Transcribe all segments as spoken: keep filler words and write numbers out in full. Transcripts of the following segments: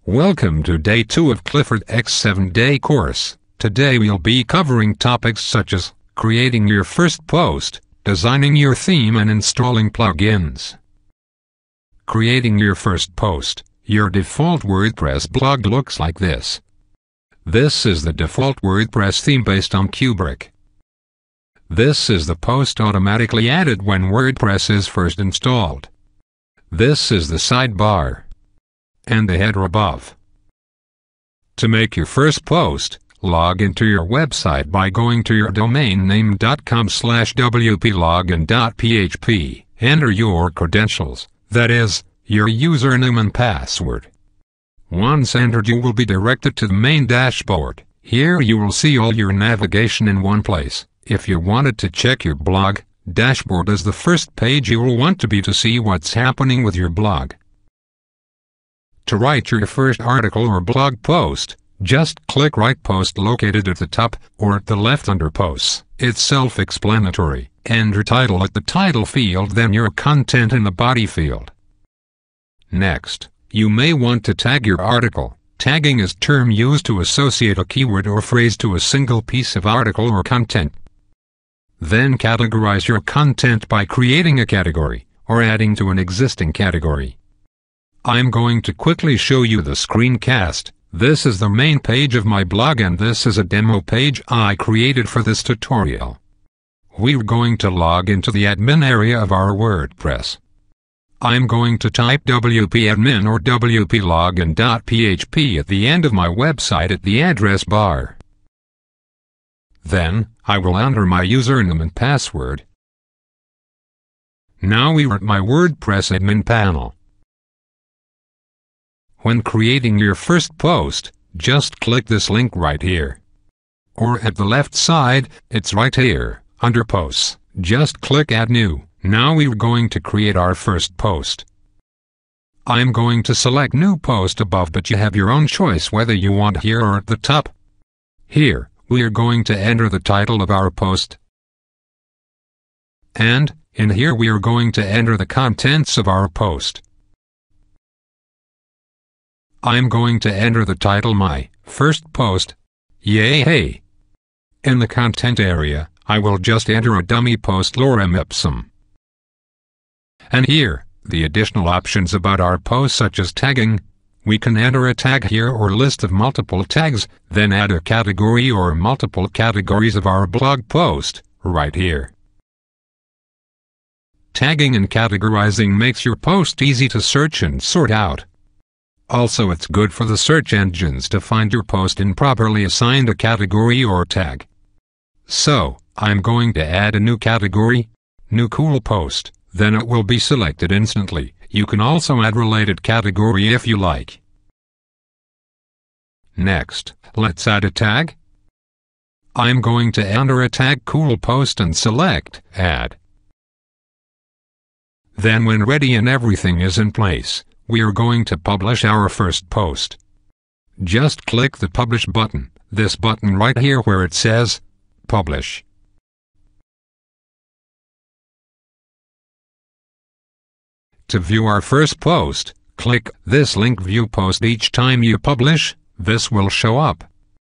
Welcome to day two of CliffordX seven day course. Today we'll be covering topics such as creating your first post, designing your theme and installing plugins. Creating your first post. Your default WordPress blog looks like this. This is the default WordPress theme based on Kubrick. This is the post automatically added when WordPress is first installed. This is the sidebar and the header above. To make your first post, log into your website by going to your domain name dot com slash w p login dot p h p. Enter your credentials, that is, your username and password. Once entered, you will be directed to the main dashboard. Here you will see all your navigation in one place. If you wanted to check your blog, dashboard is the first page you will want to be to see what's happening with your blog. To write your first article or blog post, just click Write Post located at the top or at the left under Posts. It's self-explanatory. Enter title at the title field, then your content in the body field. Next, you may want to tag your article. Tagging is a term used to associate a keyword or phrase to a single piece of article or content. Then categorize your content by creating a category or adding to an existing category. I'm going to quickly show you the screencast. This is the main page of my blog and this is a demo page I created for this tutorial. We're going to log into the admin area of our WordPress. I'm going to type w p admin or w p login dot p h p at the end of my website at the address bar. Then, I will enter my username and password. Now we're at my WordPress admin panel. When creating your first post, just click this link right here. Or at the left side, it's right here, under Posts. Just click Add New. Now we're going to create our first post. I'm going to select New Post above, but you have your own choice whether you want here or at the top. Here, we are going to enter the title of our post. And, in here we are going to enter the contents of our post. I'm going to enter the title My First Post. Yay hey! In the content area, I will just enter a dummy post lorem ipsum. And here, the additional options about our post such as tagging. We can enter a tag here or list of multiple tags, then add a category or multiple categories of our blog post, right here. Tagging and categorizing makes your post easy to search and sort out. Also, it's good for the search engines to find your post in properly assigned a category or tag. So, I'm going to add a new category, New Cool Post, then it will be selected instantly. You can also add related category if you like. Next, let's add a tag. I'm going to enter a tag Cool Post and select Add. Then when ready and everything is in place, we are going to publish our first post. Just click the Publish button, this button right here where it says Publish. To view our first post, click this link View Post. Each time you publish, this will show up.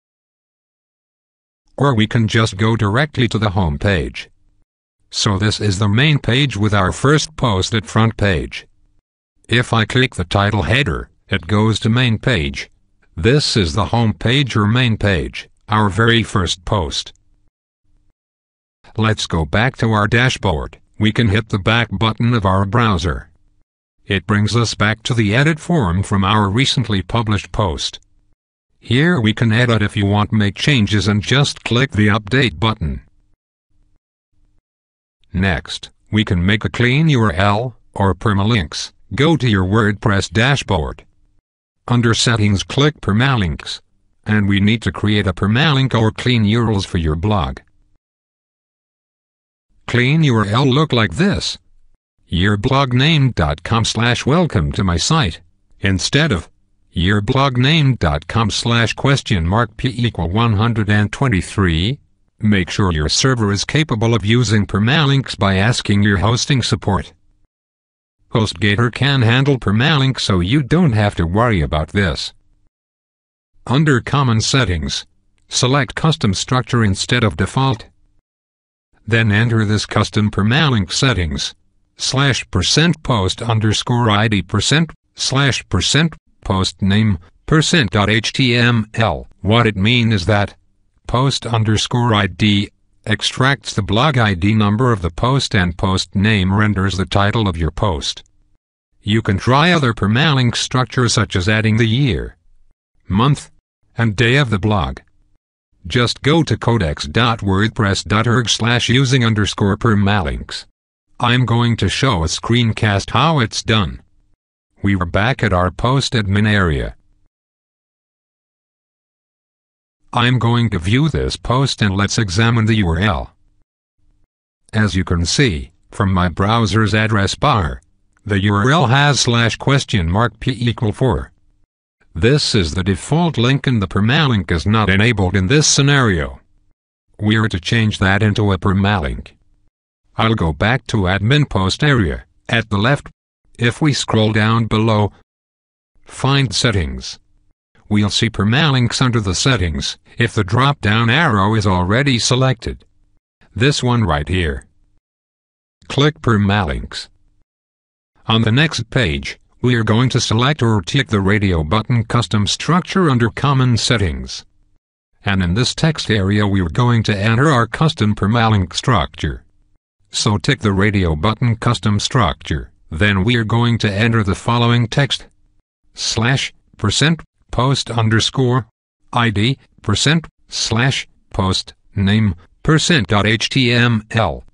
Or we can just go directly to the home page. So this is the main page with our first post at front page. If I click the title header, it goes to main page. This is the home page or main page, our very first post. Let's go back to our dashboard. We can hit the back button of our browser. It brings us back to the edit form from our recently published post. Here we can edit if you want to make changes and just click the update button. Next, we can make a clean U R L or permalinks. Go to your WordPress dashboard. Under Settings, click Permalinks. And we need to create a permalink or clean U R Ls for your blog. Clean U R L look like this. yourblogName dot com slash welcome to my site. Instead of yourblogName dot com slash question mark p equal one hundred twenty-three, make sure your server is capable of using permalinks by asking your hosting support. HostGator can handle permalinks, so you don't have to worry about this. Under Common Settings, select Custom Structure instead of Default. Then enter this custom permalink settings, slash percent post underscore id percent, slash percent post name, percent dot html. What it means is that post underscore id extracts the blog I D number of the post and post name renders the title of your post. You can try other permalink structures such as adding the year, month, and day of the blog. Just go to codex dot wordpress dot org slash using underscore permalinks. I'm going to show a screencast how it's done. We are back at our post admin area. I'm going to view this post and let's examine the U R L. As you can see, from my browser's address bar, the U R L has slash question mark p equal four. This is the default link and the permalink is not enabled in this scenario. We are to change that into a permalink. I'll go back to admin post area, at the left. If we scroll down below, find settings. We'll see permalinks under the settings, if the drop-down arrow is already selected. This one right here. Click permalinks. On the next page, we are going to select or tick the radio button custom structure under common settings. And in this text area we are going to enter our custom permalink structure. So tick the radio button custom structure, then we are going to enter the following text. Slash, percent, post underscore, id, percent, slash, post, name, percent dot html.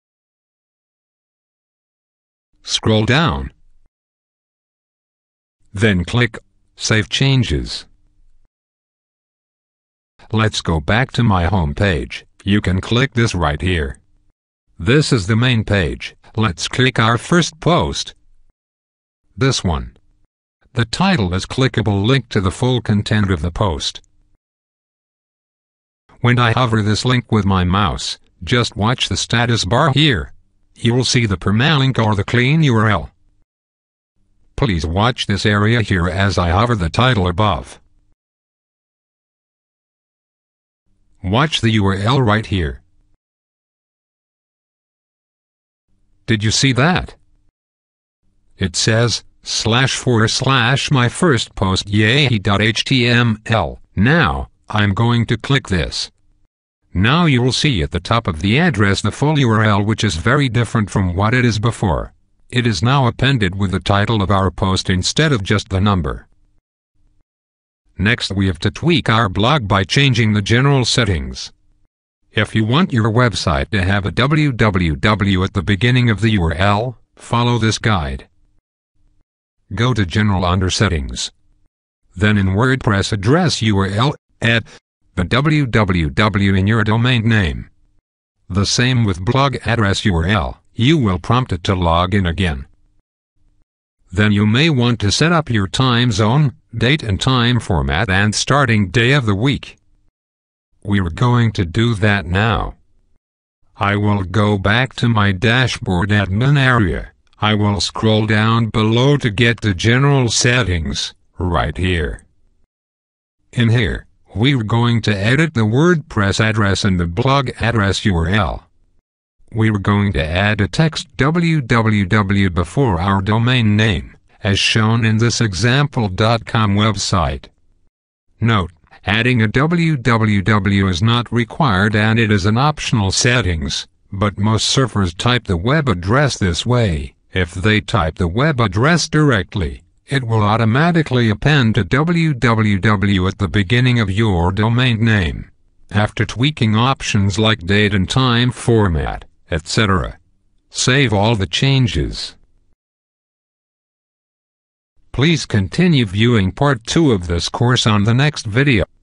Scroll down. Then click Save Changes. Let's go back to my home page. You can click this right here. This is the main page. Let's click our first post. This one. The title is clickable link to the full content of the post. When I hover this link with my mouse, just watch the status bar here. You will see the permalink or the clean U R L. Please watch this area here as I hover the title above. Watch the U R L right here. Did you see that? It says, slash forward slash my first post yay.html. Now, I'm going to click this. Now you will see at the top of the address the full U R L, which is very different from what it is before. It is now appended with the title of our post instead of just the number. Next we have to tweak our blog by changing the general settings. If you want your website to have a www at the beginning of the U R L, follow this guide. Go to General under Settings. Then in WordPress address U R L, add the www in your domain name. The same with blog address U R L, you will prompt it to log in again. Then you may want to set up your time zone, date and time format and starting day of the week. We're going to do that now. I will go back to my dashboard admin area. I will scroll down below to get the general settings, right here. In here, we're going to edit the WordPress address and the blog address U R L. We're going to add a text www before our domain name, as shown in this example dot com website. Note, adding a www is not required and it is an optional settings, but most surfers type the web address this way. If they type the web address directly, it will automatically append a www at the beginning of your domain name. After tweaking options like date and time format, et cetera, save all the changes. Please continue viewing part two of this course on the next video.